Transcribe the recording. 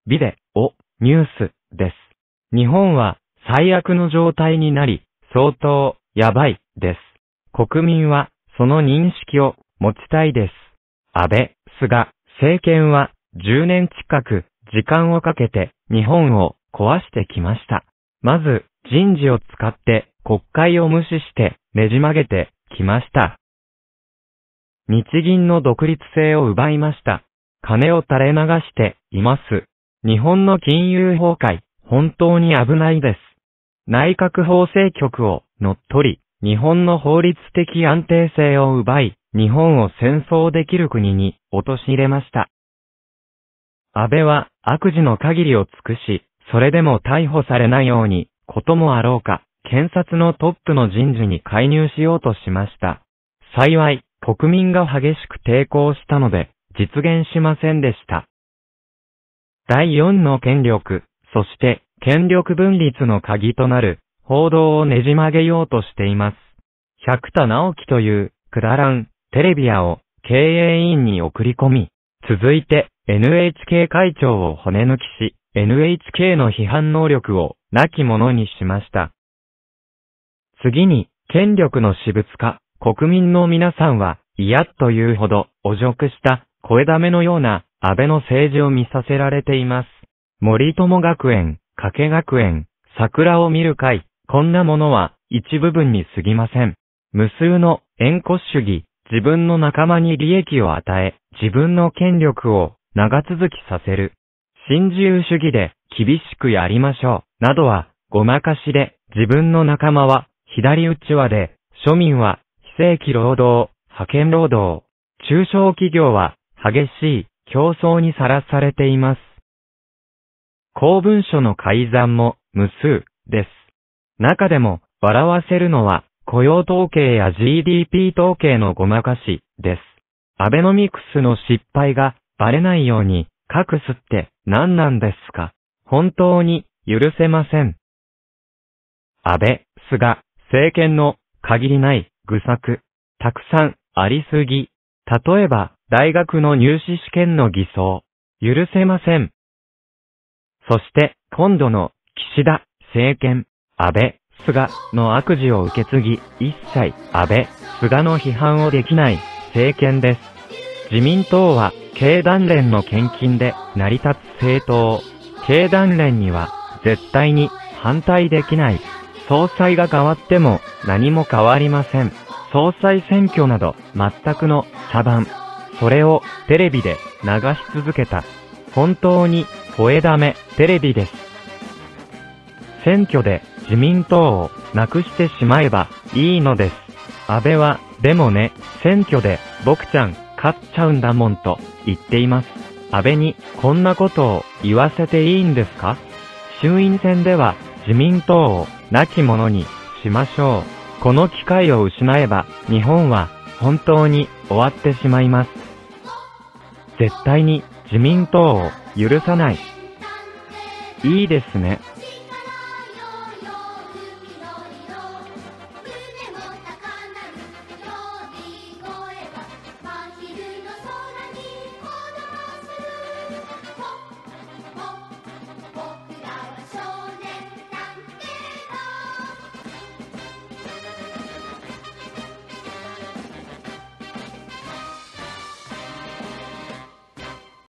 ビデオ、ニュースです。日本は最悪の状態になり、相当やばいです。国民はその認識を持ちたいです。安倍、菅政権は10年近く時間をかけて日本を壊してきました。まず人事を使って国会を無視してねじ曲げてきました。日銀の独立性を奪いました。金を垂れ流しています。日本の金融崩壊、本当に危ないです。内閣法制局を乗っ取り、日本の法律的安定性を奪い、日本を戦争できる国に陥れました。安倍は悪事の限りを尽くし、それでも逮捕されないように、こともあろうか、検察のトップの人事に介入しようとしました。幸い、国民が激しく抵抗したので、実現しませんでした。第4の権力、そして権力分立の鍵となる報道をねじ曲げようとしています。百田直樹というくだらんテレビ屋を経営委員に送り込み、続いて NHK 会長を骨抜きし、NHK の批判能力をなきものにしました。次に、権力の私物化、国民の皆さんは嫌というほど汚辱した声だめのような安倍の政治を見させられています。森友学園、加計学園、桜を見る会、こんなものは一部分に過ぎません。無数の縁故主義、自分の仲間に利益を与え、自分の権力を長続きさせる。新自由主義で厳しくやりましょう、などはごまかしで、自分の仲間は左うちわで、庶民は非正規労働、派遣労働、中小企業は激しい競争にさらされています。公文書の改ざんも無数です。中でも笑わせるのは雇用統計や GDP 統計のごまかしです。アベノミクスの失敗がバレないように隠すって何なんですか。本当に許せません。安倍、菅政権の限りない愚策、たくさんありすぎ。例えば大学の入試試験の偽装、許せません。そして今度の岸田政権、安倍、菅の悪事を受け継ぎ、一切安倍、菅の批判をできない政権です。自民党は経団連の献金で成り立つ政党。経団連には絶対に反対できない。総裁が変わっても何も変わりません。総裁選挙など全くの茶番。それをテレビで流し続けた。本当に声だめテレビです。選挙で自民党をなくしてしまえばいいのです。安倍は、でもね、選挙で僕ちゃん勝っちゃうんだもんと言っています。安倍にこんなことを言わせていいんですか？衆院選では自民党をなきものにしましょう。この機会を失えば日本は本当に終わってしまいます。絶対に自民党を許さない。いいですね。